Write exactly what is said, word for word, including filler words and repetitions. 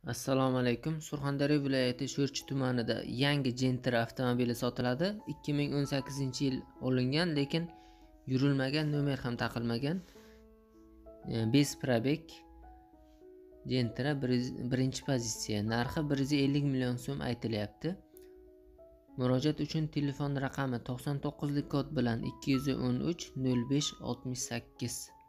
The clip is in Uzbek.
Assalomu alaykum. Surxondaryo viloyati Sho'rchi tumanida yangi Gentra avtomobili sotiladi. ikki ming o'n sakkizinchi yil olingan, lekin yurilmagan, nomer ham taqilmagan. besh probek Gentra birinchi pozitsiya. Narxi bir yuz ellik million so'm aytilyapti. Murojaat uchun telefon raqami to'qson to'qqizlik kod bilan ikki yuz o'n uch nol besh oltmish sakkiz.